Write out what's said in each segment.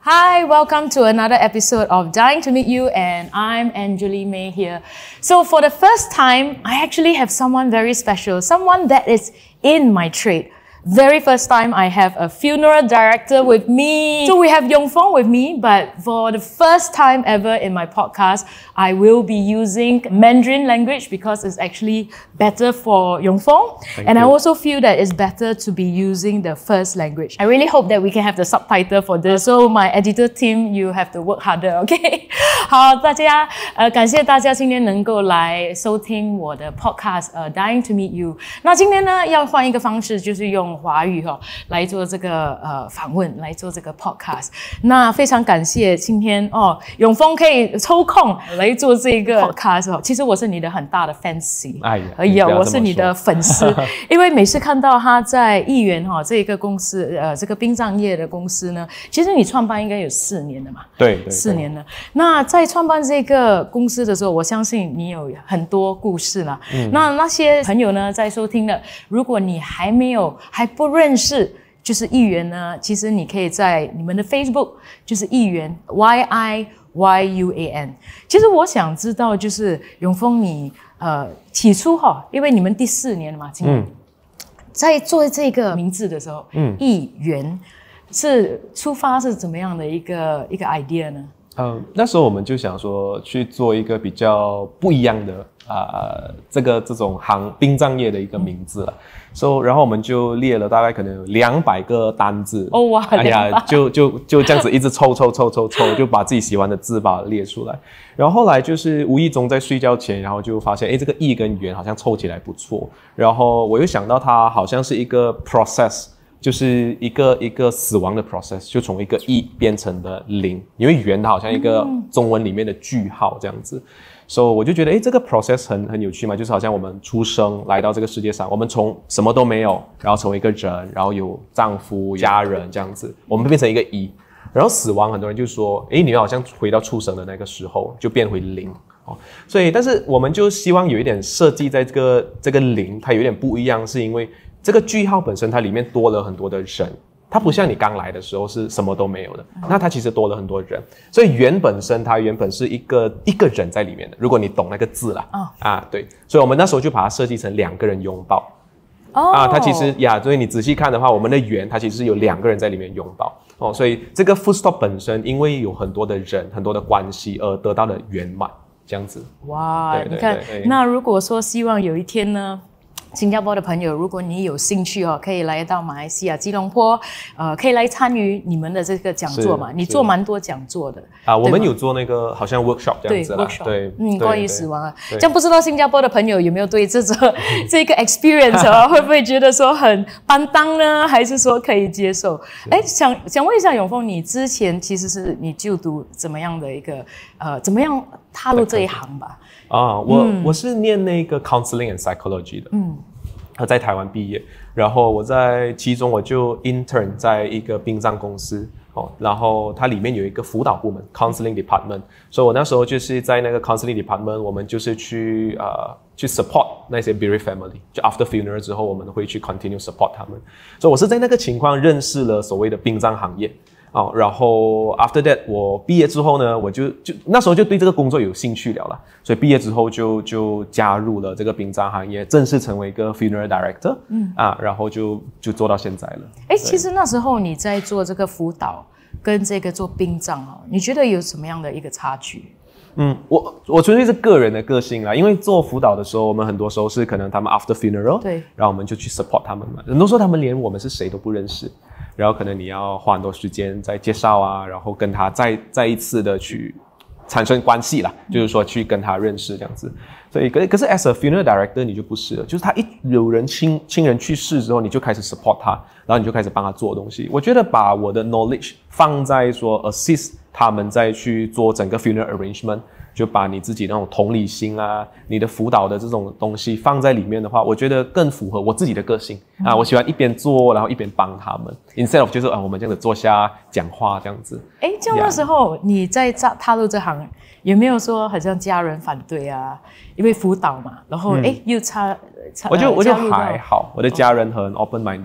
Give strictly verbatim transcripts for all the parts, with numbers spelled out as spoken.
Hi, welcome to another episode of Dying to Meet You, and I'm Angjolie Mei here. So for the first time, I actually have someone very special, someone that is in my trade. Very first time I have a funeral director with me. So we have Yong Feng with me, but for the first time ever in my podcast, I will be using Mandarin language because it's actually better for Yong Feng. Thank and you. I also feel that it's better to be using the first language. I really hope that we can have the subtitle for this. So my editor team, you have to work harder, okay? 好，大家呃感谢大家今天能够来收听我的 podcast 呃 Dying to Meet You。那今天呢要换一个方式，就是用华语哈、哦、来做这个呃访问，来做这个 podcast。那非常感谢今天哦永丰可以抽空来做这个 podcast 哦。其实我是你的很大的 fans， 哎呀， 哎呀，我是你的粉丝，因为每次看到他在艺源哈、哦、这个公司呃这个殡葬业的公司呢，其实你创办应该有四年了嘛， 对对， 四年了。那在创办这个公司的时候，我相信你有很多故事啦。嗯、那那些朋友呢，在收听了，如果你还没有还不认识就是艺源呢，其实你可以在你们的 Facebook 就是艺源 Y I Y U A N。其实我想知道，就是永丰你呃起初哈，因为你们第四年了嘛，今年、嗯、在做这个名字的时候，嗯，艺源是出发是怎么样的一个一个 idea 呢？ 嗯，那时候我们就想说去做一个比较不一样的啊、呃，这个这种行殡葬业的一个名字了。所以，然后我们就列了大概可能有两百个单字。 哦哇！ 哎呀，就就就这样子一直抽抽抽抽抽，就把自己喜欢的字把它列出来。然后后来就是无意中在睡觉前，然后就发现，哎，这个艺跟源好像凑起来不错。然后我又想到它好像是一个 process。就是一个一个死亡的 process， 就从一个一变成的零，因为元它好像一个中文里面的句号这样子，所以、so, 我就觉得，哎，这个 process 很很有趣嘛，就是好像我们出生来到这个世界上，我们从什么都没有，然后成为一个人，然后有丈夫、家人这样子，我们变成一个一，然后死亡，很多人就说，哎，你好像回到出生的那个时候，就变回零。哦，所以，但是我们就希望有一点设计在这个这个零，它有一点不一样，是因为这个句号本身它里面多了很多的人，它不像你刚来的时候是什么都没有的，那它其实多了很多人，所以源本身它原本是一个一个人在里面的，如果你懂那个字啦，哦、啊对，所以我们那时候就把它设计成两个人拥抱，哦，啊，它其实呀，所以你仔细看的话，我们的源它其实是有两个人在里面拥抱，哦，所以这个 full stop 本身因为有很多的人很多的关系而得到了圆满，这样子。 哇，对对对，你看，那如果说希望有一天呢？新加坡的朋友，如果你有兴趣哦，可以来到马来西亚吉隆坡，呃，可以来参与你们的这个讲座嘛。你做蛮多讲座的啊，我们有做那个好像 workshop 这样子啦， 对，嗯，关于死亡啊。这样不知道新加坡的朋友有没有对这个这个 experience 啊，会不会觉得说很担当呢？还是说可以接受？哎，想想问一下永丰，你之前其实是你就读怎么样的一个呃，怎么样踏入这一行吧？ 啊，我、嗯、我是念那个 counseling and psychology 的，嗯，在台湾毕业，然后我在其中我就 intern 在一个殡葬公司，哦，然后它里面有一个辅导部门 counseling department， 所以我那时候就是在那个 counseling department， 我们就是去呃去 support 那些 bereaved family， 就 after funeral 之后我们会去 continue support 他们，所以我是在那个情况认识了所谓的殡葬行业。哦，然后 after that 我毕业之后呢，我就就那时候就对这个工作有兴趣了啦，所以毕业之后就就加入了这个殡葬行业，正式成为一个 funeral director， 嗯啊，然后就就做到现在了。 哎，其实那时候你在做这个辅导跟这个做殡葬哦，你觉得有什么样的一个差距？ 嗯，我我纯粹是个人的个性啦，因为做辅导的时候，我们很多时候是可能他们 after funeral， 对，然后我们就去 support 他们嘛，很多时候他们连我们是谁都不认识。然后可能你要花很多时间在介绍啊，然后跟他再再一次的去产生关系啦，嗯、就是说去跟他认识这样子。所以可可是 as a funeral director 你就不是了，就是他一有人亲亲人去世之后，你就开始 support 他，然后你就开始帮他做东西。我觉得把我的 knowledge 放在说 assist 他们再去做整个 funeral arrangement。就把你自己那种同理心啊，你的辅导的这种东西放在里面的话，我觉得更符合我自己的个性、嗯、啊。我喜欢一边做，然后一边帮他们 ，instead of 就是啊，我们这样子坐下讲话这样子。 哎，这样那时候你在踏入这行，有没有说好像家人反对啊？因为辅导嘛，然后哎、嗯、又差， 我就我就还好，我的家人很 open minded。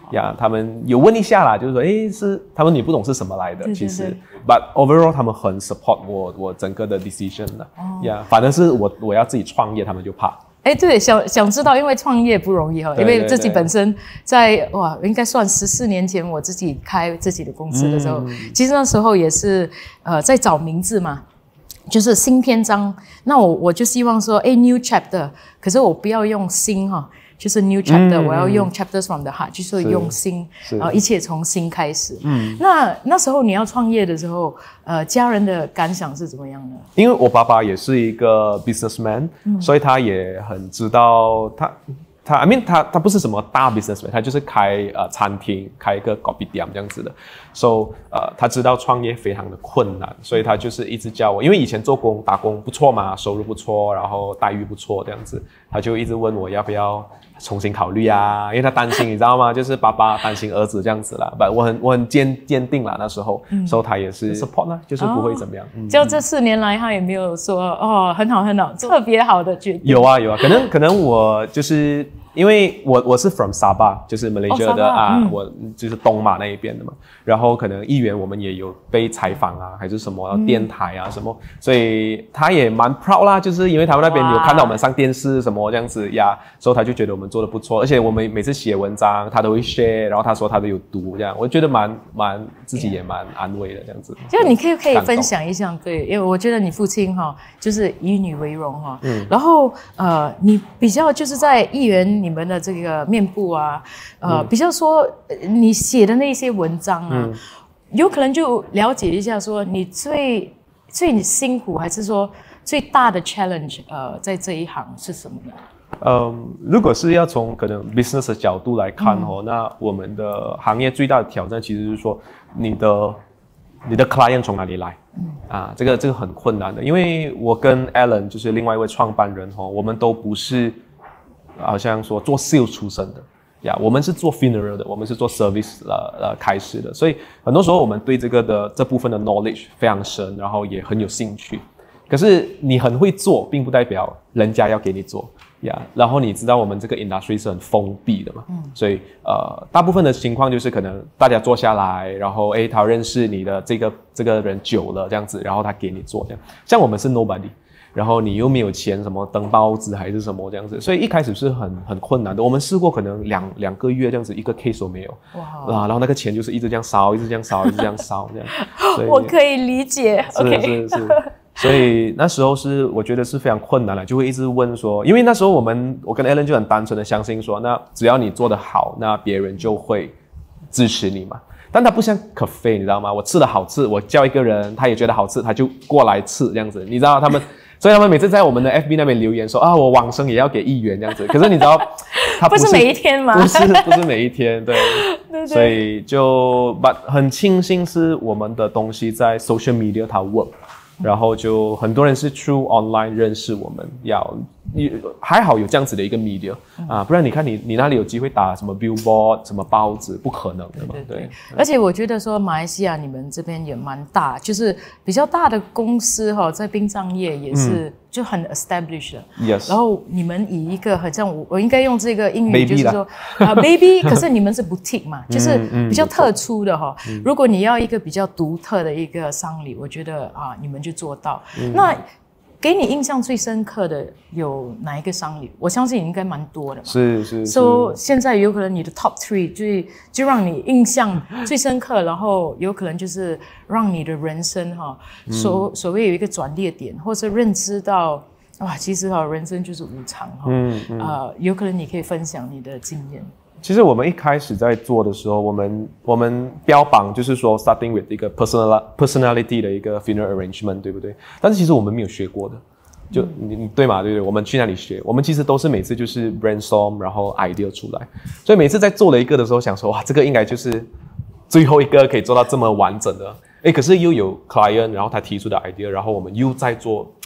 呀，他们有问一下啦，就是说，诶，是他们也不懂是什么来的， 对对对其实 ，but overall 他们很 support 我我整个的 decision 的，呀、哦， 反正是我我要自己创业，他们就怕。 哎，对，想想知道，因为创业不容易哈，因为自己本身在哇，应该算十四年前我自己开自己的公司的时候，嗯、其实那时候也是呃在找名字嘛，就是新篇章。那我我就希望说，哎 ，new chapter， 可是我不要用新哈。就是 new chapter，、嗯、我要用 chapters from the heart， 就是用心，呃，一切从新开始。嗯，那那时候你要创业的时候，呃，家人的感想是怎么样的？ 因为我爸爸也是一个 businessman，、嗯、所以他也很知道他他 I mean 他他不是什么大 businessman， 他就是开呃餐厅，开一个 coffee店这样子的。So 呃，他知道创业非常的困难，所以他就是一直叫我，因为以前做工打工不错嘛，收入不错，然后待遇不错这样子，他就一直问我要不要重新考虑啊，因为他担心，你知道吗？就是爸爸担心儿子这样子啦。不，我很我很坚坚定啦，那时候，嗯、所以他也是 support 呢，就是不会怎么样。哦嗯、 就这四年来，他也没有说哦，很好很好，特别好的决定。 有啊有啊，可能可能我就是因为我我是 from Sabah， 就是马来西亚的、哦、啊、嗯，我就是东马那一边的嘛。然后可能议员我们也有被采访啊，还是什么电台啊什么，嗯、所以他也蛮 proud 啦，就是因为他们那边有看到我们上电视什么这样子呀，所以他就觉得我们做得不错，而且我们每次写文章他都会 share， 然后他说他都有读这样，我觉得蛮蛮自己也蛮安慰的这样子。 就你可以可以分享一下，对，因为我觉得你父亲哈就是以女为荣哈，嗯，然后呃你比较就是在议员你们的这个面部啊，呃、嗯、比较说你写的那些文章啊。嗯，有可能就了解一下，说你最最辛苦，还是说最大的 challenge， 呃，在这一行是什么呢？ 嗯，如果是要从可能 business 的角度来看哦，嗯、那我们的行业最大的挑战其实是说你的你的 client 从哪里来？嗯、啊，这个这个很困难的，因为我跟 Alan 就是另外一位创办人哦，我们都不是好像说做 sales 出身的。呀、yeah, ，我们是做 funeral 的，我们是做 service 呃呃开始的，所以很多时候我们对这个的这部分的 knowledge 非常深，然后也很有兴趣。可是你很会做，并不代表人家要给你做呀。Yeah, 然后你知道我们这个 industry 是很封闭的嘛，嗯、所以呃大部分的情况就是可能大家坐下来，然后诶他认识你的这个这个人久了这样子，然后他给你做这样。像我们是 nobody。然后你又没有钱，什么登报纸还是什么这样子，所以一开始是很很困难的。我们试过可能两两个月这样子，一个 case 都没有。哇！啊，然后那个钱就是一直这样烧，一直这样烧，一直这样烧这样。所以我可以理解。 是 OK， 是是。所以那时候是我觉得是非常困难的，就会一直问说，因为那时候我们我跟 Alan 就很单纯的相信说，那只要你做得好，那别人就会支持你嘛。但它不像咖啡，你知道吗？我吃的好吃，我叫一个人，他也觉得好吃，他就过来吃这样子。你知道他们。所以他们每次在我们的 F B 那边留言说啊，我往生也要给议员这样子。可是你知道，他不是不是每一天吗？ 不是不是每一天，对。对对，所以就 but 很庆幸是我们的东西在 social media 它 work， 然后就很多人是 through online 认识我们，要还好有这样子的一个 media、嗯、啊，不然你看你你那里有机会打什么 billboard 什么报纸，不可能的嘛。对对 对, 对。 而且我觉得说马来西亚你们这边也蛮大，就是比较大的公司哈，在殡葬业也是、嗯。就很 established 了 ，yes。然后你们以一个很像我，我应该用这个英语，就是说啊 ，baby， 可是你们是 boutique 嘛，就是比较特殊的哈、嗯嗯。如果你要一个比较独特的一个丧礼，我觉得啊，你们就做到。嗯、那给你印象最深刻的有哪一个丧礼？我相信应该蛮多的嘛。 是是是。 So 现在有可能你的 top three 就就让你印象最深刻，然后有可能就是让你的人生哈，所所谓有一个转捩点，或是认知到哇，其实哈人生就是无常哈。嗯嗯。呃，有可能你可以分享你的经验。 其实我们一开始在做的时候，我们我们标榜就是说 starting with 一个 personal personality 的一个 funeral arrangement， 对不对？但是其实我们没有学过的，就你你对嘛？对不对？我们去那里学，我们其实都是每次就是 brainstorm， 然后 idea 出来，所以每次在做了一个的时候，想说哇，这个应该就是最后一个可以做到这么完整的。诶，可是又有 client， 然后他提出的 idea， 然后我们又在做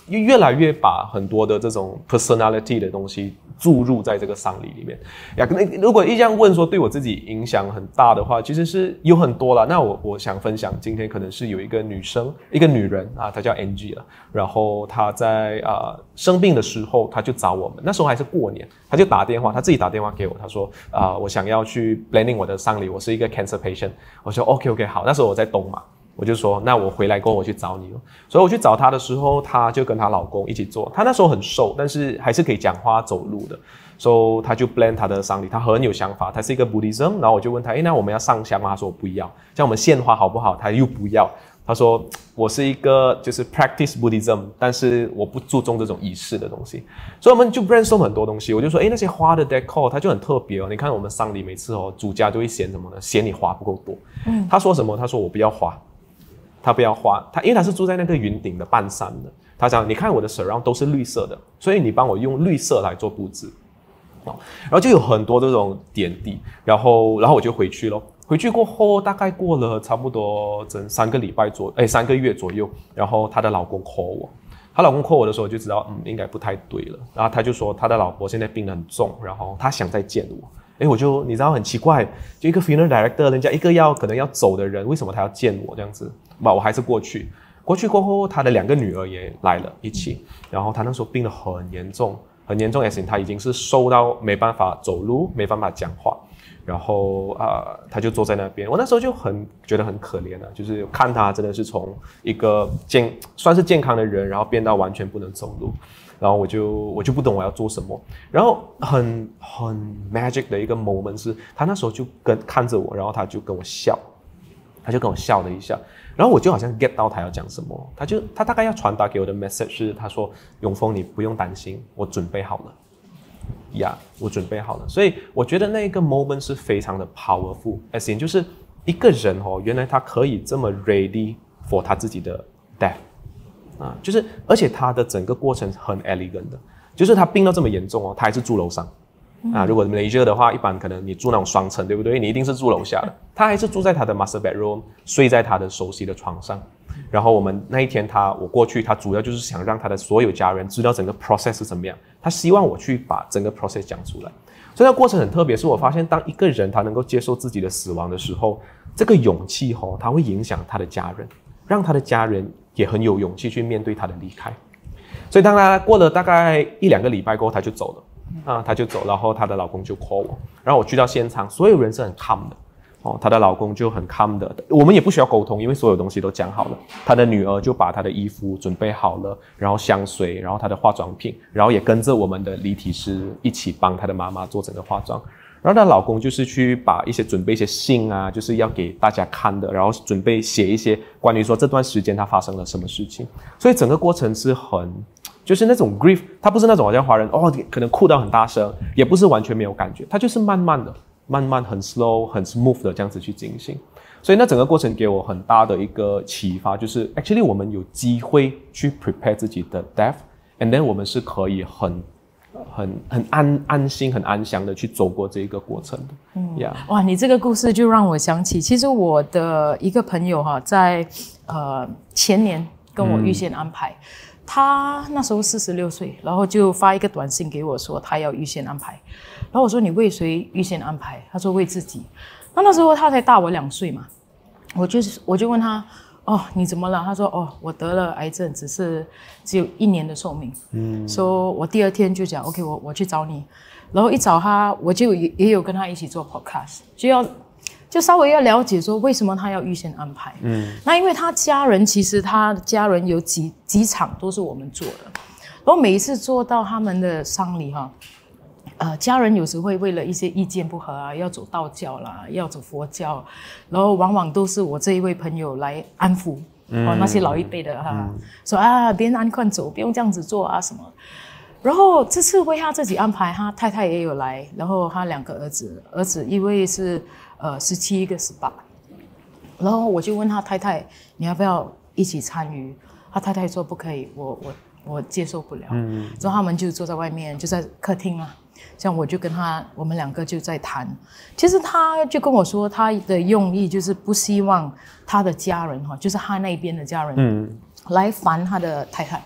越来越把很多的这种 personality 的东西注入在这个丧礼里面呀。如果一这样问说对我自己影响很大的话，其实是有很多啦。那我我想分享今天可能是有一个女生，一个女人啊，她叫 Angjolie 了。然后她在啊、呃、生病的时候，她就找我们，那时候还是过年，她就打电话，她自己打电话给我，她说啊、呃、我想要去 planning 我的丧礼，我是一个 cancer patient。我说 OK OK 好，那时候我在东马。我就说，那我回来过后我去找你了。所以我去找她的时候，她就跟她老公一起做。她那时候很瘦，但是还是可以讲话走路的。所以她就 plan 她的丧礼，她很有想法。她是一个 Buddhism， 然后我就问她，诶，那我们要上香吗？她说我不要。像我们献花好不好？她又不要。她说我是一个就是 practice Buddhism， 但是我不注重这种仪式的东西。所以我们就 brainstorm 很多东西。我就说，诶，那些花的 decor 它就很特别哦。你看我们丧礼每次哦，主家就会嫌什么呢？嫌你花不够多。嗯，她说什么？她说我不要花。他不要花，他因为他是住在那个云顶的半山的，他讲你看我的 surround 都是绿色的，所以你帮我用绿色来做布置，哦，然后就有很多这种点滴，然后然后我就回去咯。回去过后大概过了差不多整三个礼拜左，哎三个月左右，然后她的老公 call 我，她老公 call 我的时候就知道嗯应该不太对了，然后他就说他的老婆现在病得很重，然后他想再见我。哎，我就你知道很奇怪，就一个 funeral director， 人家一个要可能要走的人，为什么他要见我这样子？吧，我还是过去。过去过后，他的两个女儿也来了一起，然后他那时候病得很严重，很严重，而且他已经是瘦到没办法走路，没办法讲话，然后啊、呃，他就坐在那边。我那时候就很觉得很可怜啊，就是看他真的是从一个健算是健康的人，然后变到完全不能走路。然后我就我就不懂我要做什么，然后很很 magic 的一个 moment 是，他那时候就跟看着我，然后他就跟我笑，他就跟我笑了一下，然后我就好像 get 到他要讲什么，他就他大概要传达给我的 message 是，他说永峰你不用担心，我准备好了，呀、yeah, 我准备好了，所以我觉得那个 moment 是非常的 powerful，as in 就是一个人哦，原来他可以这么 ready for 他自己的 death。啊，就是而且他的整个过程很 elegant 的，就是他病到这么严重哦，他还是住楼上。啊，如果 Malaysia 的话，一般可能你住那种双层，对不对？你一定是住楼下的，他还是住在他的 master bedroom， 睡在他的熟悉的床上。然后我们那一天他我过去，他主要就是想让他的所有家人知道整个 process 是怎么样，他希望我去把整个 process 讲出来。所以那过程很特别，是我发现当一个人他能够接受自己的死亡的时候，这个勇气哦，他会影响他的家人，让他的家人也很有勇气去面对他的离开。所以当他过了大概一两个礼拜过后，他就走了啊，他就走，然后她的老公就 call 我，然后我去到现场，所有人是很 calm 的哦，她的老公就很 calm 的，我们也不需要沟通，因为所有东西都讲好了。她的女儿就把她的衣服准备好了，然后香水，然后她的化妆品，然后也跟着我们的礼体师一起帮她的妈妈做整个化妆。然后她老公就是去把一些准备一些信啊，就是要给大家看的，然后准备写一些关于说这段时间他发生了什么事情，所以整个过程是很就是那种 grief， 他不是那种好像华人哦可能哭到很大声，也不是完全没有感觉，他就是慢慢的慢慢很 slow 很 smooth 的这样子去进行。所以那整个过程给我很大的一个启发，就是 actually 我们有机会去 prepare 自己的 death， and then 我们是可以很很很安安心很安详的去走过这一个过程的。嗯 yeah. 哇，你这个故事就让我想起，其实我的一个朋友哈，在呃前年跟我预先安排、嗯、他那时候四十六岁，然后就发一个短信给我说他要预先安排，然后我说你为谁预先安排？他说为自己。那那时候他才大我两岁嘛，我就我就问他哦，你怎么了？他说哦，我得了癌症，只是只有一年的寿命。嗯，所以我第二天就讲 OK， 我我去找你，然后一找他，我就也也有跟他一起做 podcast， 就要就稍微要了解说为什么他要预先安排。嗯，那因为他家人其实他家人有几几场都是我们做的，然后每一次做到他们的丧礼哈。呃，家人有时会为了一些意见不合啊，要走道教啦，要走佛教，然后往往都是我这一位朋友来安抚、嗯哦、那些老一辈的哈、嗯，说啊，别人按快走，不用这样子做啊什么。然后这次为他自己安排，他太太也有来，然后他两个儿子，儿子一位是呃十七，一个十八。然后我就问他太太，你要不要一起参与？他太太说不可以，我我我接受不了。嗯，之后他们就坐在外面，就在客厅啊。像我就跟他，我们两个就在谈。其实他就跟我说，他的用意就是不希望他的家人哈，就是他那边的家人，嗯，来烦他的太太，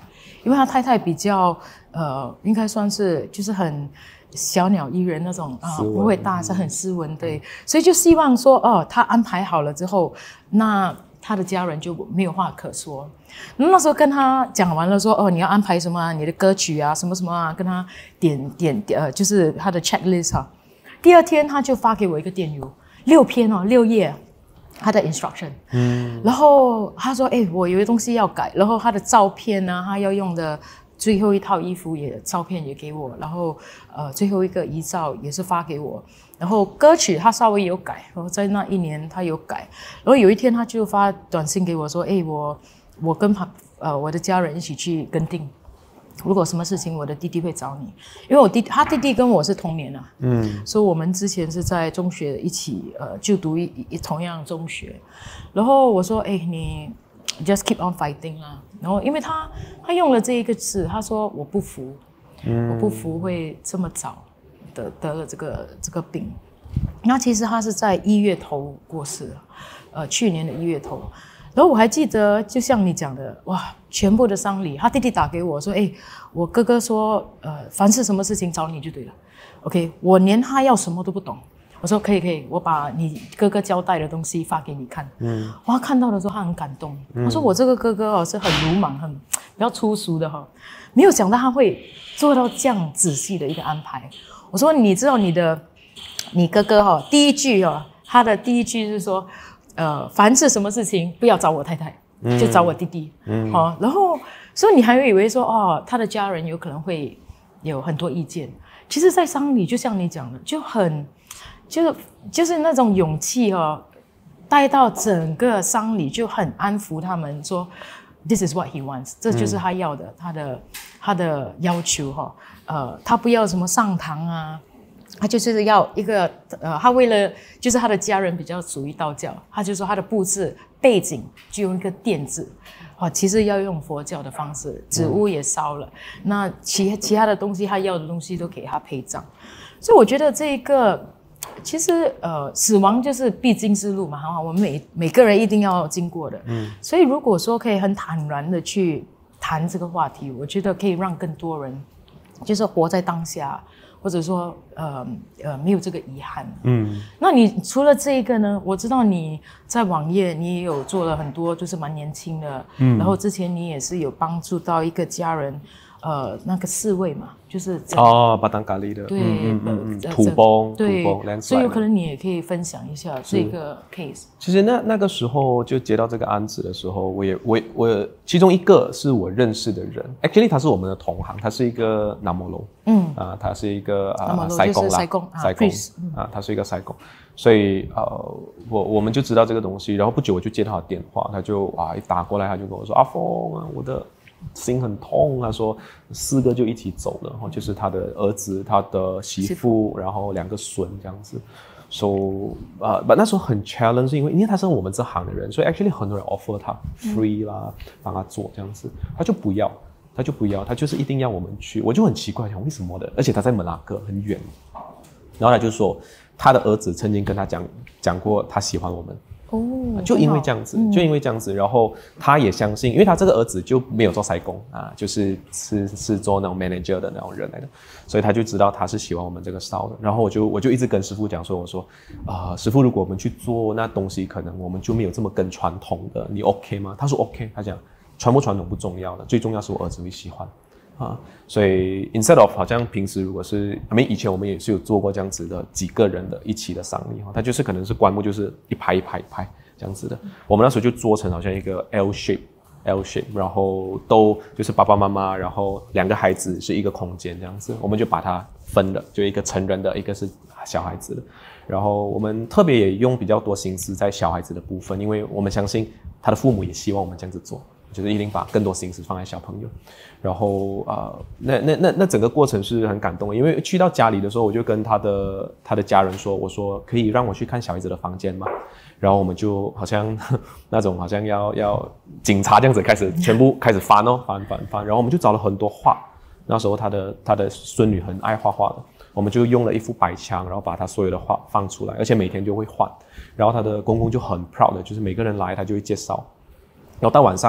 因为他太太比较呃，应该算是就是很小鸟依人那种啊、呃，不会大声，很斯文，对，所以就希望说哦，他安排好了之后，那他的家人就没有话可说。那时候跟他讲完了说哦，你要安排什么啊？你的歌曲啊，什么什么啊，跟他点点呃，就是他的 checklist 哈。第二天他就发给我一个电邮，六篇哦，六页，他的 instruction。嗯。然后他说，哎，我有些东西要改，然后他的照片呢，他要用的最后一套衣服也照片也给我，然后呃，最后一个遗照也是发给我。然后歌曲他稍微有改，然后在那一年他有改。然后有一天他就发短信给我说，哎，我。我跟他呃我的家人一起去跟定，如果什么事情我的弟弟会找你，因为我弟他弟弟跟我是同年啊，嗯，所以我们之前是在中学一起呃就读一一同样中学，然后我说哎你 just keep on fighting 啊，然后因为他他用了这一个字，他说我不服，嗯，我不服会这么早的得了这个这个病，那其实他是在一月头过世，呃去年的一月头。然后我还记得，就像你讲的，哇，全部的丧礼，他弟弟打给我说，哎，我哥哥说，呃，凡是什么事情找你就对了 ，OK， 我连他要什么都不懂，我说可以可以，我把你哥哥交代的东西发给你看，嗯，哇，看到的时候他很感动，嗯、他说我这个哥哥哦是很鲁莽，很比较粗俗的哈、哦，没有想到他会做到这样仔细的一个安排。我说你知道你的你哥哥哈、哦，第一句哦，他的第一句是说。呃，凡是什么事情不要找我太太，嗯、就找我弟弟。嗯，好、哦，然后所以你还会以为说，哦，他的家人有可能会有很多意见。其实，在丧礼就像你讲的，就很，就是就是那种勇气哦，带到整个丧礼就很安抚他们说 ，This is what he wants， 这就是他要的，嗯、他的他的要求哈、哦。呃，他不要什么上堂啊。他就是要一个呃，他为了就是他的家人比较属于道教，他就说他的布置背景就用一个垫子，啊，其实要用佛教的方式，纸屋也烧了，嗯、那其其他的东西他要的东西都给他陪葬，所以我觉得这一个其实呃，死亡就是必经之路嘛，哈，我们每每个人一定要经过的，嗯，所以如果说可以很坦然的去谈这个话题，我觉得可以让更多人就是活在当下。或者说，呃呃，没有这个遗憾。嗯，那你除了这一个呢？我知道你在网页你也有做了很多，就是蛮年轻的。嗯，然后之前你也是有帮助到一个家人，呃，那个四位嘛，就是哦，巴当咖喱的， 对， 嗯嗯嗯，土崩， 对， 土崩， 所以有可能你也可以分享一下这个 case。 其实那那个时候就接到这个案子的时候，我也我我其中一个是我认识的人 ，actually 他是我们的同行，他是一个南摩罗，嗯啊、呃，他是一个啊塞公啦，塞公塞公啊，他是一个塞公，所以呃我我们就知道这个东西，然后不久我就接他的电话，他就啊一打过来他就跟我说阿峰啊，我的心很痛，他说四个就一起走了，然后就是他的儿子、他的媳妇，然后两个孙这样子。So 啊、呃，那时候很 challenge， 是因为因为他是我们这行的人，所以 actually 很多人 offer 他 free 啦，帮、嗯、他做这样子，他就不要，他就不要，他就是一定要我们去，我就很奇怪，想为什么的？而且他在门拉克很远，然后他就说他的儿子曾经跟他讲讲过，他喜欢我们。哦，就因为这样子，嗯、就因为这样子，然后他也相信，因为他这个儿子就没有做塞工啊，就是是是做那种 manager 的那种人来的，所以他就知道他是喜欢我们这个 style 的。然后我就我就一直跟师傅讲说，我说啊、呃，师傅，如果我们去做那东西，可能我们就没有这么跟传统的，你 OK 吗？他说 OK， 他讲传不传统不重要的，最重要是我儿子会喜欢。啊，所以 instead of 好像平时如果是，I mean 以前我们也是有做过这样子的几个人的一起的丧礼哈，它就是可能是棺木就是一排一排一排这样子的，我们那时候就做成好像一个 L shape L shape， 然后都就是爸爸妈妈，然后两个孩子是一个空间这样子，我们就把它分了，就一个成人的，一个是小孩子的，然后我们特别也用比较多心思在小孩子的部分，因为我们相信他的父母也希望我们这样子做。就是一定把更多心思放在小朋友，然后呃，那那那那整个过程是很感动的，因为去到家里的时候，我就跟他的他的家人说，我说可以让我去看小孩子的房间吗？然后我们就好像那种好像要要警察这样子开始全部开始翻哦翻翻翻，然后我们就找了很多画，那时候他的他的孙女很爱画画的，我们就用了一副白墙，然后把他所有的画放出来，而且每天就会换，然后他的公公就很 proud 的，就是每个人来他就会介绍，然后到晚上。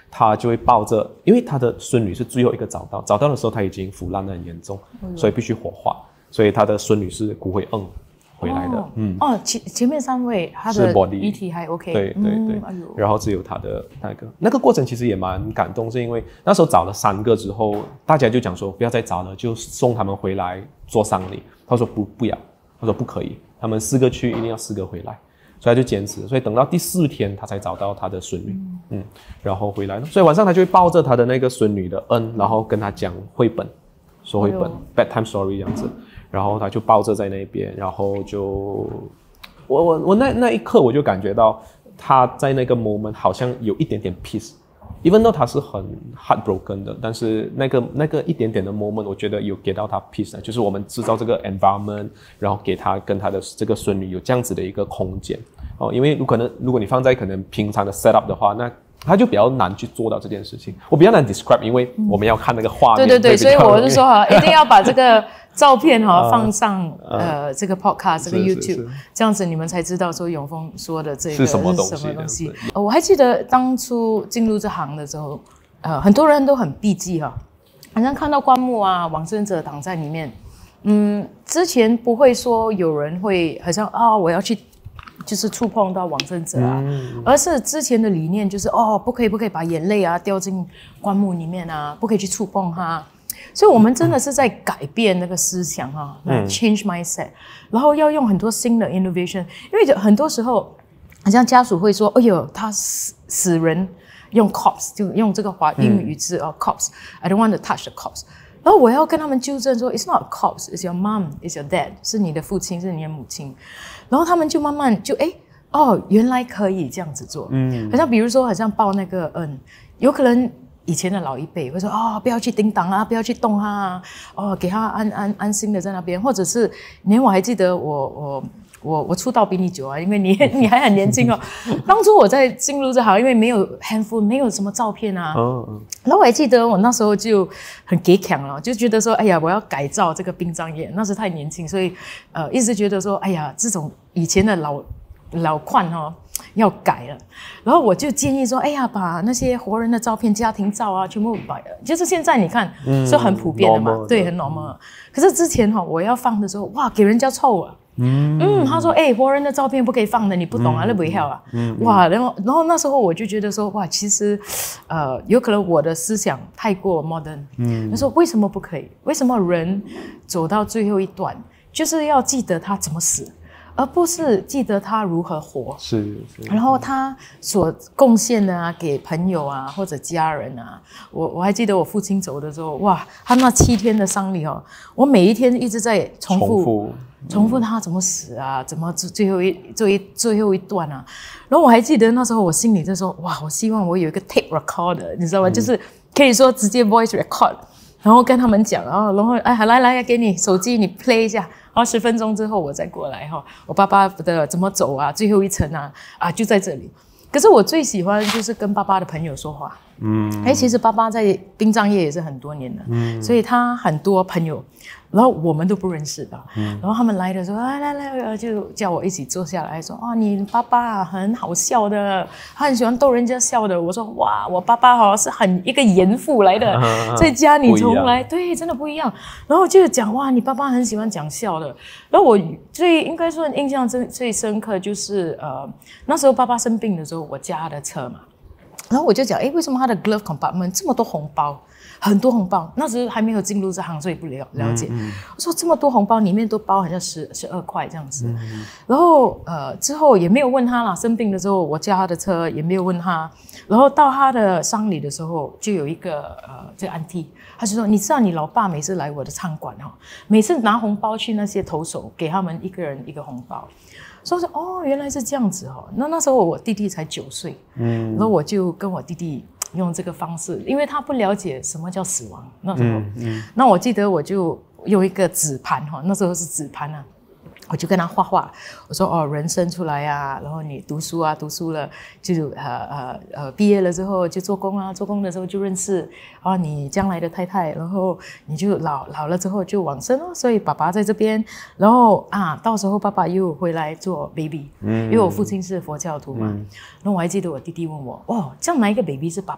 他就会抱着，因为他的孙女是最后一个找到，找到的时候他已经腐烂得很严重，嗯、所以必须火化，所以他的孙女是骨灰瓮回来的。 哦嗯， 哦，前前面三位他的遗体还 OK， 对对对、嗯哎，然后只有他的那个那个过程其实也蛮感动，是因为那时候找了三个之后，大家就讲说不要再找了，就送他们回来做丧礼。他说不不要，他说不可以，他们四个去一定要四个回来。所以他就坚持，所以等到第四天他才找到他的孙女，嗯，嗯然后回来了。所以晚上他就会抱着他的那个孙女的恩，然后跟他讲绘本，说绘本、哎、bedtime story 这样子，然后他就抱着在那边，然后就我我我那那一刻我就感觉到他在那个 moment 好像有一点点 peace。Even though 他是很 heartbroken 的，但是那个那个一点点的 moment， 我觉得有给到他 peace 的，就是我们制造这个 environment， 然后给他跟他的这个孙女有这样子的一个空间哦。因为如可能如果你放在可能平常的 setup 的话，那他就比较难去做到这件事情。我比较难 describe， 因为我们要看那个画面。 对对对，所以我是说哈，一定要把这个照片哈放上呃这个 podcast 这个 YouTube， 这样子你们才知道说永丰说的这个是什么东西。 什么东西呃、我还记得当初进入这行的时候，呃，很多人都很避忌哈，好像看到棺木啊，往生者躺在里面，嗯，之前不会说有人会好像啊、哦，我要去。就是触碰到往生者啊、嗯，而是之前的理念就是哦，不可以不可以把眼泪啊掉进棺木里面啊，不可以去触碰它。所以我们真的是在改变那个思想哈、啊嗯、，change mindset， 然后要用很多新的 innovation， 因为很多时候好像家属会说，哎呦，他死死人用 corpse 就用这个华英语字哦 corpse，I don't want to touch the corpse。然后我要跟他们纠正说 ，It's not a corpse, it's your mom, it's your dad， 是你的父亲，是你的母亲。然后他们就慢慢就哎哦，原来可以这样子做。嗯，好像比如说，好像抱那个嗯，有可能以前的老一辈会说哦，不要去叮当啊，不要去动啊，哦，给他安安安心的在那边，或者是连我还记得我我。我我出道比你久啊，因为你你还很年轻哦。当初我在进入这行，因为没有 handphone， 没有什么照片啊。嗯嗯。然后我还记得我那时候就很给强了，就觉得说，哎呀，我要改造这个殡葬业。那时太年轻，所以呃，一直觉得说，哎呀，这种以前的老老款哦要改了。然后我就建议说，哎呀，把那些活人的照片、家庭照啊，全部摆了。就是现在你看，嗯、是很普遍的嘛，对，很 normal。可是之前哈、哦，我要放的时候，哇，给人家臭啊。嗯, 嗯，他说：“哎、欸，活人的照片不可以放的，你不懂啊，那不会好啊。嗯”哇，然后，然后那时候我就觉得说，哇，其实，呃，有可能我的思想太过 modern。嗯，他说为什么不可以？为什么人走到最后一段，就是要记得他怎么死，而不是记得他如何活？是是。然后他所贡献的啊，给朋友啊或者家人啊，我我还记得我父亲走的时候，哇，他那七天的丧礼哦，我每一天一直在重复。重复重复他怎么死啊，怎么最后一最最后一段啊，然后我还记得那时候我心里就说，哇，我希望我有一个 tape recorder， 你知道吗？嗯、就是可以说直接 voice record， 然后跟他们讲，然后然后哎，来来给你手机你 play 一下，然后十分钟之后我再过来哈，我爸爸的怎么走啊，最后一层啊啊就在这里。可是我最喜欢就是跟爸爸的朋友说话，嗯，哎，其实爸爸在殡葬业也是很多年了，嗯，所以他很多朋友，然后我们都不认识的，嗯，然后他们来的时候，来来来，就叫我一起坐下来说，啊，你爸爸很好笑的，他很喜欢逗人家笑的。我说，哇，我爸爸好像是很一个严父来的，啊、在家里从来对真的不一样。然后就讲，哇，你爸爸很喜欢讲笑的。然后我最应该说印象最最深刻就是呃那时候爸爸生病的时候，我驾他的车嘛。然后我就讲，哎，为什么他的 glove compartment 这么多红包，很多红包？那时候还没有进入这行，所以不了了解。嗯嗯、我说这么多红包，里面都包好像十十二块这样子。嗯、然后呃之后也没有问他啦，生病的时候我驾他的车也没有问他。然后到他的丧礼的时候，就有一个呃这个 auntie， 他就说，你知道你老爸每次来我的餐馆哈，每次拿红包去那些投手，给他们一个人一个红包。所以说哦，原来是这样子哦。那那时候我弟弟才九岁，嗯，然后我就跟我弟弟用这个方式，因为他不了解什么叫死亡，那时候，嗯嗯、那我记得我就用一个纸盘哈，那时候是纸盘啊。我就跟他画画，我说哦，人生出来啊，然后你读书啊，读书了就呃呃呃毕业了之后就做工啊，做工的时候就认识啊你将来的太太，然后你就老老了之后就往生了，所以爸爸在这边，然后啊到时候爸爸又回来做 baby， 嗯，因为我父亲是佛教徒嘛，嗯、然后我还记得我弟弟问我，哦，这样哪一个 baby 是爸爸？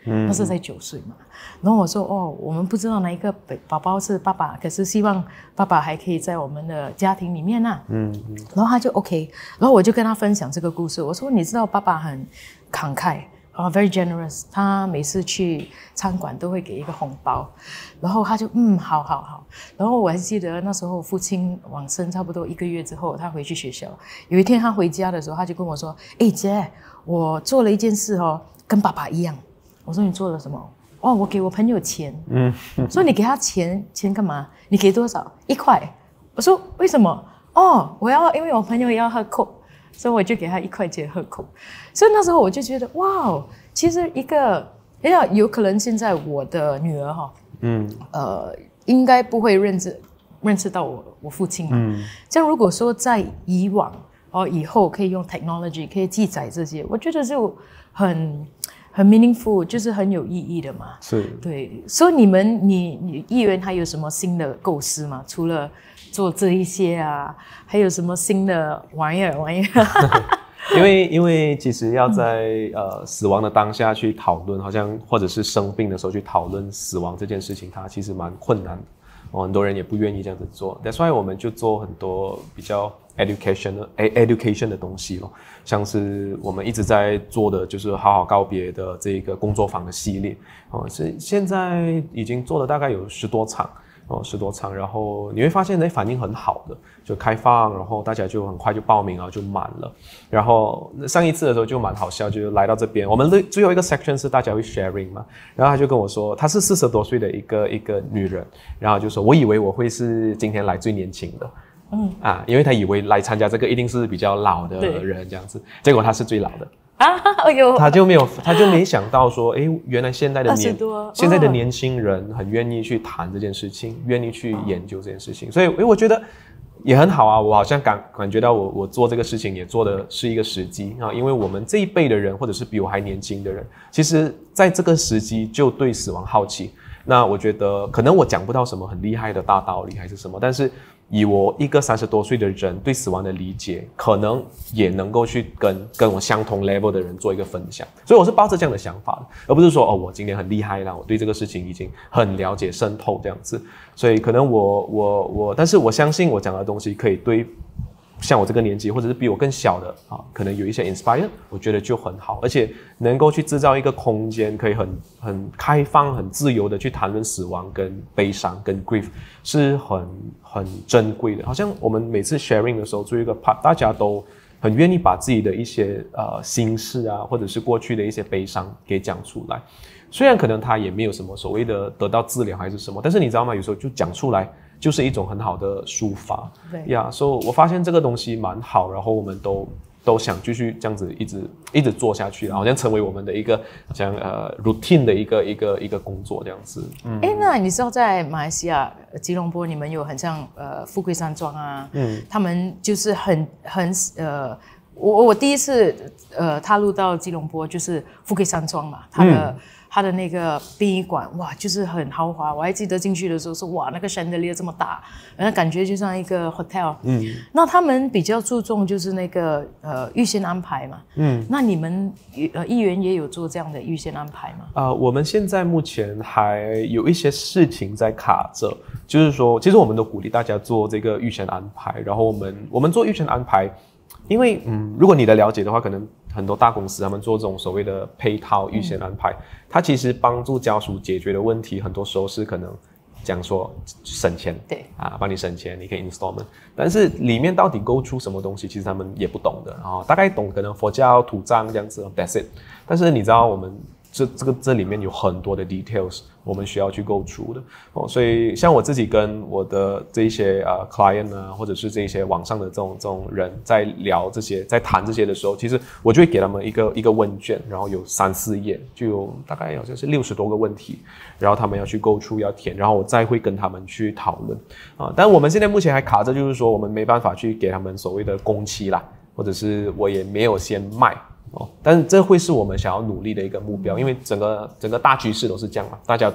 嗯，那是才九岁嘛。然后我说哦，我们不知道哪一个宝宝是爸爸，可是希望爸爸还可以在我们的家庭里面啊。嗯嗯。然后他就 OK， 然后我就跟他分享这个故事。我说你知道爸爸很慷慨啊、uh, ，very generous。他每次去餐馆都会给一个红包，然后他就嗯，好好好。然后我还记得那时候父亲往生差不多一个月之后，他回去学校。有一天他回家的时候，他就跟我说：“哎姐，我做了一件事哦，跟爸爸一样。”我说你做了什么？哦，我给我朋友钱。嗯，说你给他钱，钱干嘛？你给多少？一块。我说为什么？哦，我要因为我朋友要喝 Coke， 所以我就给他一块钱喝 Coke。所以那时候我就觉得，哇，其实一个，哎呀，有可能现在我的女儿哈，嗯，呃，应该不会认识认识到我我父亲嘛。嗯，这样如果说在以往哦以后可以用 technology 可以记载这些，我觉得就很。很 meaningful， 就是很有意义的嘛。 是， 对。所以你们，你你议员还有什么新的构思吗？除了做这一些啊，还有什么新的玩意儿玩意儿？ 因为因为其实要在、嗯、呃死亡的当下去讨论，好像或者是生病的时候去讨论死亡这件事情，它其实蛮困难的。哦，很多人也不愿意这样子做。That's why 我们就做很多比较 education 的 education 的东西咯，像是我们一直在做的就是好好告别的这个工作坊的系列。哦，是现在已经做了大概有十多场。哦，十多场，然后你会发现，哎，反应很好的，就开放，然后大家就很快就报名，然后就满了。然后上一次的时候就蛮好笑，就来到这边，我们的最后一个 section 是大家会 sharing 嘛，然后他就跟我说，她是四十多岁的一个一个女人，然后就说，我以为我会是今天来最年轻的，嗯啊，因为她以为来参加这个一定是比较老的人这样子，结果她是最老的。啊，哎呦，他就没有，他就没想到说，哎，原来现在的年，现在的年轻人很愿意去谈这件事情，愿意去研究这件事情，所以，哎，我觉得也很好啊。我好像感感觉到我我做这个事情也做的是一个时机啊，因为我们这一辈的人，或者是比我还年轻的人，其实在这个时机就对死亡好奇。那我觉得可能我讲不到什么很厉害的大道理还是什么，但是以我一个三十多岁的人对死亡的理解，可能也能够去跟跟我相同 level 的人做一个分享，所以我是抱着这样的想法的，而不是说哦我今天很厉害啦，我对这个事情已经很了解渗透这样子，所以可能我我我，但是我相信我讲的东西可以对像我这个年纪，或者是比我更小的啊，可能有一些 inspire， 我觉得就很好，而且能够去制造一个空间，可以很很开放、很自由的去谈论死亡、跟悲伤、跟 grief， 是很很珍贵的。好像我们每次 sharing 的时候，做一个 part， 大家都很愿意把自己的一些呃心事啊，或者是过去的一些悲伤给讲出来。虽然可能他也没有什么所谓的得到治疗还是什么，但是你知道吗？有时候就讲出来。就是一种很好的抒发，对呀，所以我发现这个东西蛮好，然后我们都都想继续这样子一直一直做下去，好像成为我们的一个好像呃 routine 的一个一个一个工作这样子。嗯， 哎，那你知道在马来西亚吉隆坡，你们有很像呃富贵山庄啊，嗯，他们就是很很呃，我我第一次呃踏入到吉隆坡就是富贵山庄嘛，它的。嗯它的那个殡仪馆，哇，就是很豪华。我还记得进去的时候说，哇，那个 chandelier 这么大，然后感觉就像一个 hotel。嗯，那他们比较注重就是那个呃预先安排嘛。嗯，那你们呃议员也有做这样的预先安排吗？ 啊、呃，我们现在目前还有一些事情在卡着，就是说，其实我们都鼓励大家做这个预先安排，然后我们我们做预先安排。因为嗯，如果你的了解的话，可能很多大公司他们做这种所谓的配套预先安排，嗯、它其实帮助家属解决的问题，很多时候是可能讲说省钱， 对啊，帮你省钱，你可以 installment， 但是里面到底勾出什么东西，其实他们也不懂的啊，大概懂可能佛教土葬这样子 ，that's it。但是你知道我们这这个这里面有很多的 details， 我们需要去go through的哦，所以像我自己跟我的这一些呃 client 啊，或者是这一些网上的这种这种人在聊这些，在谈这些的时候，其实我就会给他们一个一个问卷，然后有三四页，就有大概好像是六十多个问题，然后他们要去 go through 要填，然后我再会跟他们去讨论啊。但我们现在目前还卡着，就是说我们没办法去给他们所谓的工期啦，或者是我也没有先卖。哦，但是这会是我们想要努力的一个目标，因为整个整个大趋势都是这样嘛，大家都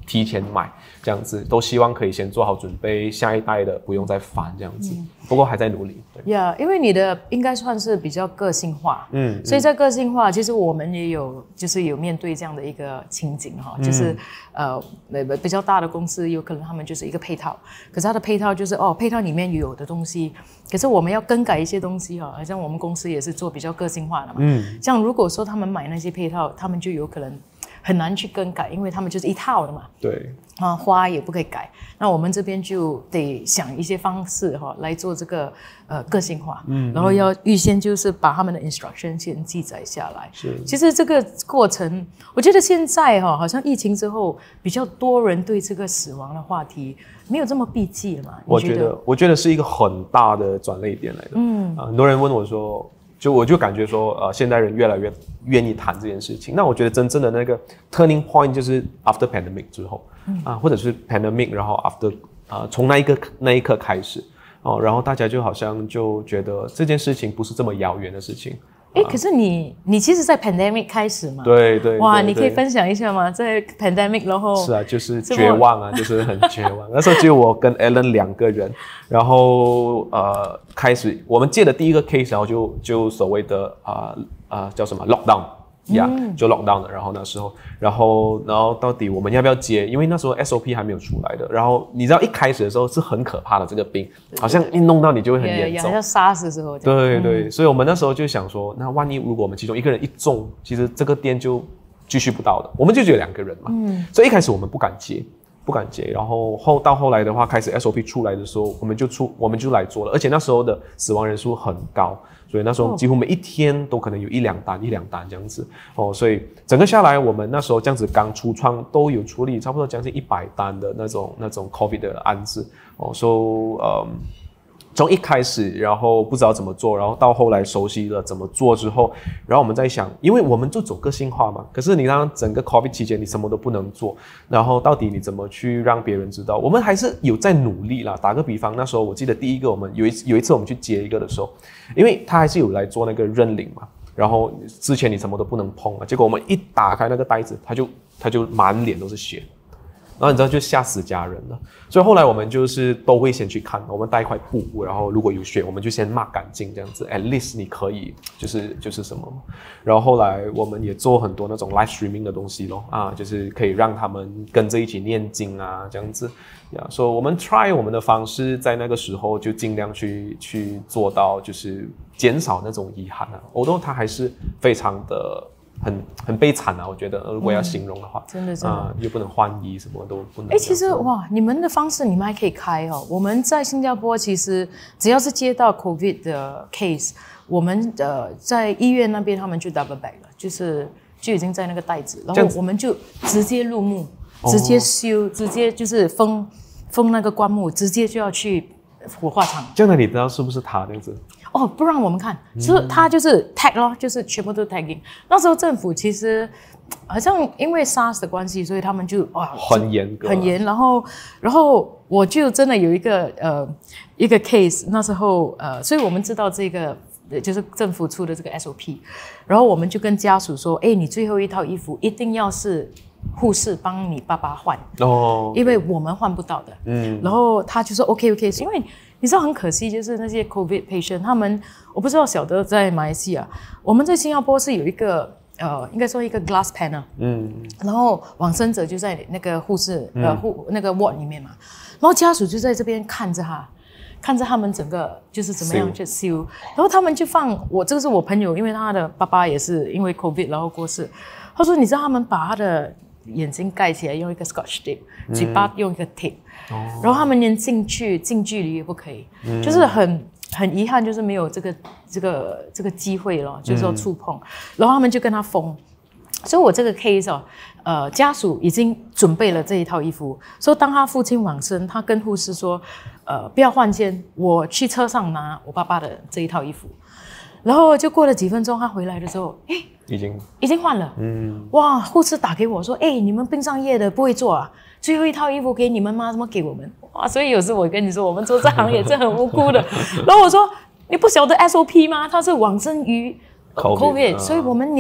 提前买这样子，都希望可以先做好准备，下一代的不用再烦这样子。嗯、不过还在努力。对呀， yeah, 因为你的应该算是比较个性化，嗯，所以在个性化，其实我们也有就是有面对这样的一个情景哈，就是、嗯、呃比较大的公司有可能他们就是一个配套，可是它的配套就是哦配套里面有的东西，可是我们要更改一些东西哈，好像我们公司也是做比较个性化的嘛，嗯，像如果说他们买那些配套，他们就有可能很难去更改，因为他们就是一套的嘛。 对。 啊，花也不可以改。那我们这边就得想一些方式哈、哦，来做这个呃个性化。嗯。然后要预先就是把他们的 instruction 先记载下来。是。其实这个过程，我觉得现在哈、哦，好像疫情之后，比较多人对这个死亡的话题没有这么避忌了嘛。 我觉得，我觉得是一个很大的转捩点来的。嗯。啊，很多人问我说。就我就感觉说，呃，现代人越来越愿意谈这件事情。那我觉得真正的那个 turning point 就是 after pandemic 之后，嗯、啊，或者是 pandemic， 然后 after 啊、呃，从那一个那一刻开始，哦，然后大家就好像就觉得这件事情不是这么遥远的事情。 哎，可是你你其实，在 pandemic 开始嘛？ 对 对, 对。 哇，你可以分享一下吗？在 pandemic 然后是啊，就是绝望啊，就是很绝望。那时候只有我跟 Alan 两个人，然后呃，开始我们接的第一个 case， 然后就就所谓的啊啊、呃呃、叫什么 lockdown。呀、yeah, 嗯，就 lockdown 了，然后那时候，然后，然后到底我们要不要接？因为那时候 S O P 还没有出来的。然后你知道一开始的时候是很可怕的，这个病好像一弄到你就会很严重， 好像 SARS 的时候。 对对、嗯，所以我们那时候就想说，那万一如果我们其中一个人一中，其实这个店就继续不到的。我们就只有两个人嘛，嗯，所以一开始我们不敢接，不敢接。然后后到后来的话，开始 S O P 出来的时候，我们就出我们就来做了，而且那时候的死亡人数很高。所以那时候几乎每一天都可能有一两单、一两单这样子哦，所以整个下来，我们那时候这样子刚出创都有处理差不多将近一百单的那种那种 COVID 的案子哦，所以呃，从一开始，然后不知道怎么做，然后到后来熟悉了怎么做之后，然后我们在想，因为我们就走个性化嘛，可是你让整个 COVID 期间你什么都不能做，然后到底你怎么去让别人知道？我们还是有在努力啦。打个比方，那时候我记得第一个我们有一有一次我们去接一个的时候，因为他还是有来做那个认领嘛，然后之前你什么都不能碰啊，结果我们一打开那个袋子，他就他就满脸都是血。然后你知道就吓死家人了，所以后来我们就是都会先去看，我们带一块布，然后如果有血，我们就先抹干净这样子 ，at least 你可以就是就是什么，然后后来我们也做很多那种 live streaming 的东西咯，啊，就是可以让他们跟着一起念经啊这样子，呀，所以我们 try 我们的方式，在那个时候就尽量去去做到，就是减少那种遗憾啊 ，although 它还是非常的。很很悲惨啊，我觉得如果要形容的话， 嗯、真的真的、呃， 又不能换衣，什么都不能。 哎，其实哇，你们的方式你们还可以开哦。我们在新加坡其实只要是接到 COVID 的 case， 我们呃在医院那边他们就 double bag 了，就是就已经在那个袋子，然后我们就直接入墓，直接修，直接就是封封那个棺木，直接就要去火化场。 这样的你知道是不是他这样子？ 哦，不让我们看，是他就是 tag 咯，就是全部都 tagging。那时候政府其实好像因为 SARS 的关系，所以他们就哇很严格， 很严。然后，然后我就真的有一个呃一个 case， 那时候呃，所以我们知道这个就是政府出的这个 S O P， 然后我们就跟家属说，哎，你最后一套衣服一定要是护士帮你爸爸换哦，因为我们换不到的。嗯，然后他就说 OK OK， 因为。你知道很可惜，就是那些 COVID patient， 他们我不知道晓得在马来西亚，我们在新加坡是有一个呃，应该说一个 glass panel， 嗯，然后往生者就在那个护士、嗯、呃护那个 ward 里面嘛，然后家属就在这边看着他，看着他们整个就是怎么样去修，然后他们就放我这个是我朋友，因为他的爸爸也是因为 COVID 然后过世，他说你知道他们把他的眼睛盖起来用一个 scotch tape， 嘴巴用一个 tape。哦、然后他们连进去近距离也不可以，嗯、就是很很遗憾，就是没有这个这个这个机会了，就是说触碰。嗯、然后他们就跟他封，所以我这个 case 哦，呃，家属已经准备了这一套衣服，所以当他父亲往生，他跟护士说，呃，不要换件，我去车上拿我爸爸的这一套衣服。然后就过了几分钟，他回来的时候，哎， 已经已经换了，嗯，哇，护士打给我说，哎，你们殡葬业的不会做啊？最后一套衣服给你们吗？怎么给我们？哇！所以有时我跟你说，我们做这行也是很无辜的。然后我说，你不晓得 S O P 吗？它是往生于 COVID， 所以我们连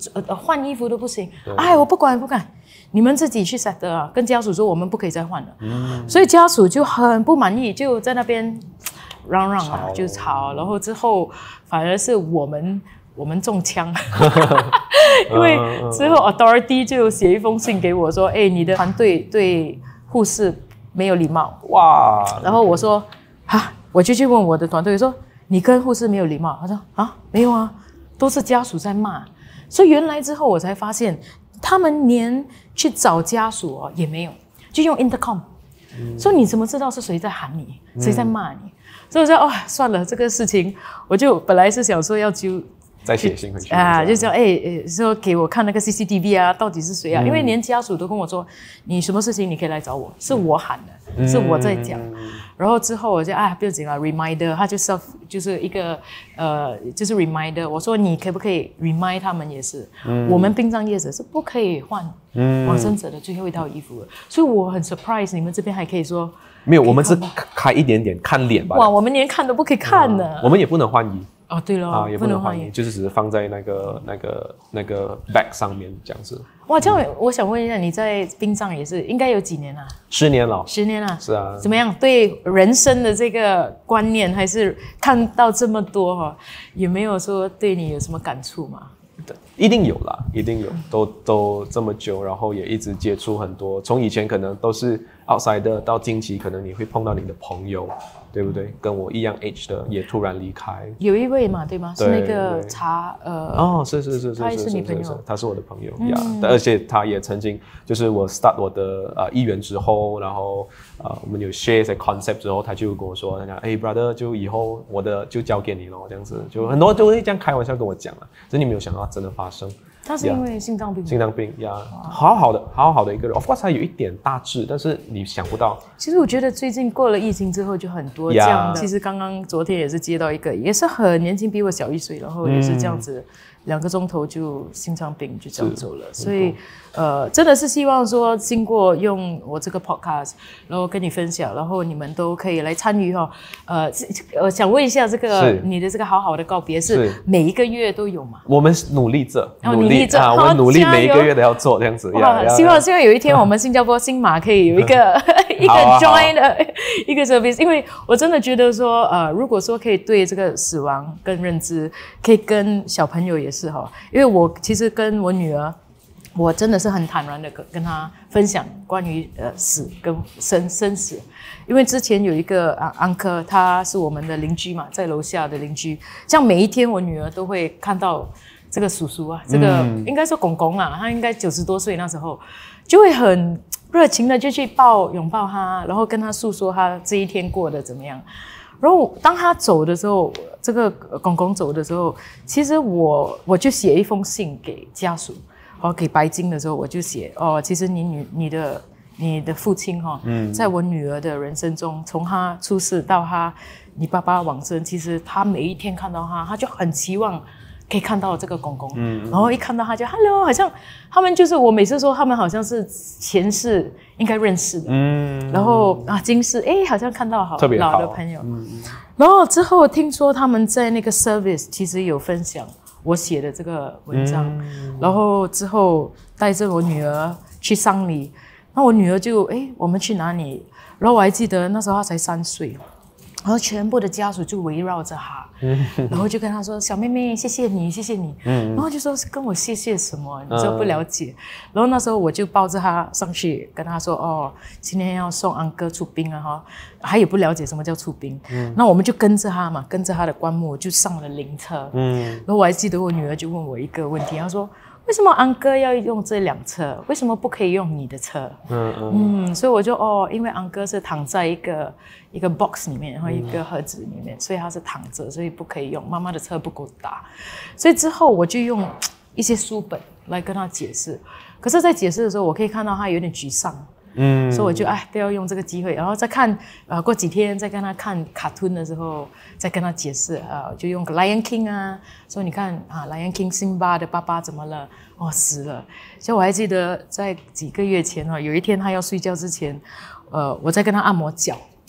呃换衣服都不行，哎，我不管不管，你们自己去 set 的啊，跟家属说我们不可以再换了，嗯，所以家属就很不满意，就在那边嚷嚷啊，就吵，然后之后反而是我们我们中枪，因为之后 authority 就写一封信给我说，哎，你的团队对护士没有礼貌，哇，然后我说啊，我就去问我的团队说，你跟护士没有礼貌，他说啊没有啊，都是家属在骂，所以原来之后我才发现，他们连去找家属哦也没有，就用 intercom，嗯，所以你怎么知道是谁在喊你，谁在骂你？嗯，所以我说哦，算了，这个事情我就本来是想说要就再写信回去啊，就说哎哎，说给我看那个 C C T V 啊，到底是谁啊？嗯，因为连家属都跟我说，你什么事情你可以来找我，是我喊的，嗯，是我在讲。嗯，然后之后我就啊不要紧了 ，reminder， 他就 self 就是一个呃就是 reminder， 我说你可不可以 remind 他们也是，嗯，我们殡葬业者是不可以换往生者的最后一套衣服的，所以我很 surprise， 你们这边还可以说没有，我们是开一点点看脸吧。 哇，我们连看都不可以看呢，嗯， 我们也不能换衣。 哦，对了， 啊，也不能换衣，就是只是放在那个那个那个 bag 上面这样子。 哇，这样我想问一下，你在殡葬也是应该有几年啊？ 十年了。 十年了。 是啊。 怎么样？对人生的这个观念，还是看到这么多哈，有没有说对你有什么感触吗？ 一定有啦，一定有，都都这么久，然后也一直接触很多，从以前可能都是 outsider 到近期可能你会碰到你的朋友，对不对？跟我一样 age 的也突然离开。有一位嘛，对吗？是那个茶呃哦，是是是是， 他也是你朋友， 他是我的朋友呀，嗯，而且他也曾经就是我 start 我的呃议员之后，然后呃我们有 share 一些 concept 之后，他就跟我说，他讲哎 brother， 就以后我的就交给你咯，这样子，就很多就会这样开玩笑跟我讲了，真的没有想到真的发生。 他是因为心脏病， 心脏病呀，好好的，好好的一个人。Of course， 他有一点大志，但是你想不到。 其实我觉得最近过了疫情之后，就很多这样的。其实刚刚昨天也是接到一个，也是很年轻，比我小一岁，然后也是这样子，两个钟头就心脏病就这样走了。所以，呃，真的是希望说，经过用我这个 podcast， 然后跟你分享，然后你们都可以来参与哈。呃，我想问一下，这个你的这个好好的告别是每一个月都有吗？ 我们努力着，努力着，啊，我们努力每一个月都要做这样子。 哇，希望希望有一天我们新加坡新马可以有一个一个 join 的一个 service， 因为我真的觉得说，呃，如果说可以对这个死亡更认知，可以跟小朋友也是哈，因为我其实跟我女儿。我真的是很坦然的跟跟他分享关于呃死跟生生死，因为之前有一个啊安科，他是我们的邻居嘛，在楼下的邻居，像每一天我女儿都会看到这个叔叔啊，这个、嗯、应该说公公啊，他应该九十多岁那时候，就会很热情的就去抱拥抱他，然后跟他诉说他这一天过得怎么样。然后当他走的时候，这个公公走的时候，其实我我就写一封信给家属。哦，给白金的时候我就写哦，其实你女你的你的父亲哈、哦嗯，在我女儿的人生中，从他出世到他你爸爸往生，其实他每一天看到他，他就很期望可以看到这个公公，嗯，然后一看到他就 hello， 好像他们就是我每次说他们好像是前世应该认识的，嗯，然后啊今世哎好像看到好老的朋友，嗯，然后之后听说他们在那个 service 其实有分享。我写的这个文章、嗯，然后之后带着我女儿去丧礼，那我女儿就哎，我们去哪里？然后我还记得那时候她才三岁，然后全部的家属就围绕着她，嗯、然后就跟她说：“小妹妹，谢谢你，谢谢你。嗯”然后就说跟我谢谢什么？你说不了解、嗯。然后那时候我就抱着她上去跟她说：“哦，今天要送安哥出殡啊哈。”他也不了解什么叫出殡，嗯，那我们就跟着他嘛，跟着他的棺木就上了灵车，嗯，然后我还记得我女儿就问我一个问题，她说为什么安哥要用这辆车，为什么不可以用你的车？嗯嗯，嗯所以我就哦，因为安哥是躺在一个一个 box 里面，然后一个盒子里面，所以他是躺着，所以不可以用，妈妈的车不够大，所以之后我就用一些书本来跟他解释，可是在解释的时候，我可以看到他有点沮丧。嗯，所以我就哎，不要用这个机会，然后再看，呃，过几天再跟他看卡通的时候，再跟他解释啊、呃，就用个 Lion King 啊，说你看啊 ，Lion King 辛巴的爸爸怎么了？哦，死了。所以我还记得在几个月前哦，有一天他要睡觉之前，呃，我在跟他按摩脚，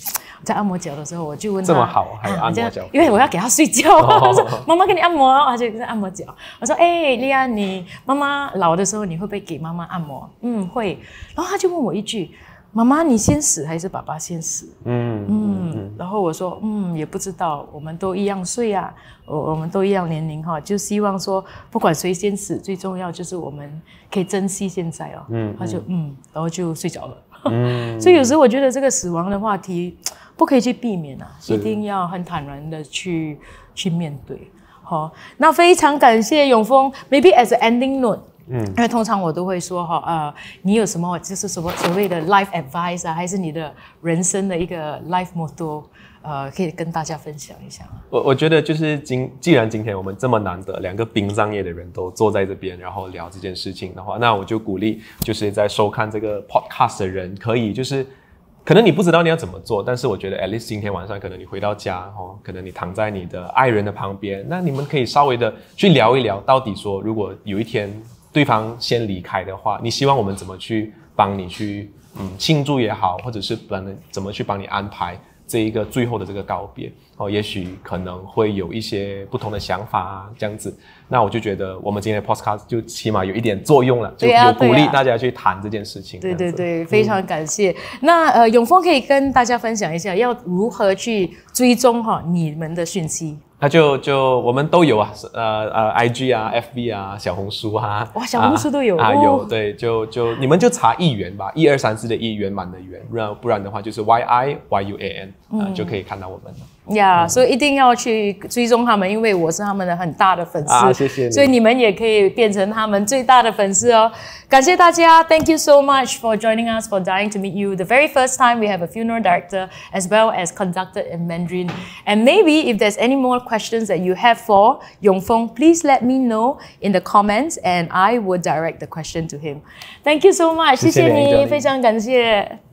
在按摩脚的时候，我就问他这么好还有按摩脚、 啊，因为我要给他睡觉，他说妈妈给你按摩，他就按摩脚。我说哎，丽安，你妈妈老的时候你会不会给妈妈按摩？嗯，会。然后他就问我一句。妈妈，你先死还是爸爸先死？嗯嗯嗯，然后我说，嗯，也不知道，我们都一样岁啊，我我们都一样年龄哈，就希望说，不管谁先死，最重要就是我们可以珍惜现在哦。嗯，他就嗯，然后就睡着了。嗯，所以有时候我觉得这个死亡的话题不可以去避免啊，一定要很坦然的去去面对。好，那非常感谢永丰 ，maybe as an ending note。嗯，因为通常我都会说哈，呃，你有什么就是什么所谓的 life advice 啊，还是你的人生的一个 life motto， 呃，可以跟大家分享一下。 我我觉得就是今既然今天我们这么难得两个殡葬业的人都坐在这边，然后聊这件事情的话，那我就鼓励就是在收看这个 podcast 的人，可以就是可能你不知道你要怎么做，但是我觉得 at least 今天晚上可能你回到家哦，可能你躺在你的爱人的旁边，那你们可以稍微的去聊一聊，到底说如果有一天对方先离开的话，你希望我们怎么去帮你去嗯庆祝也好，或者是帮怎么去帮你安排这一个最后的这个告别哦，也许可能会有一些不同的想法啊，这样子。那我就觉得我们今天的 podcast 就起码有一点作用了，就有鼓励大家去谈这件事情。 对对对，非常感谢。嗯、那呃，永丰可以跟大家分享一下，要如何去追踪哈你们的讯息？ 那就就我们都有啊，呃呃 ，I G 啊 ，F B 啊，小红书啊， 哇，小红书都有啊, 啊有，对，就就你们就查一元吧，一二三四的一圆满的圆，不然不然的话就是 Y I Y U A N 啊、嗯，就可以看到我们了。 呀、yeah, 嗯，所以一定要去追踪他们，因为我是他们的很大的粉丝啊，谢谢你。 所以你们也可以变成他们最大的粉丝哦。感谢大家 ，Thank you so much for joining us, for dying to meet you. The very first time we have a funeral director as well as conducted in Mandarin. And maybe if there's any more questions that you have for Yongfeng, please let me know in the comments, and I will direct the question to him. Thank you so much. 谢谢你，非常感谢。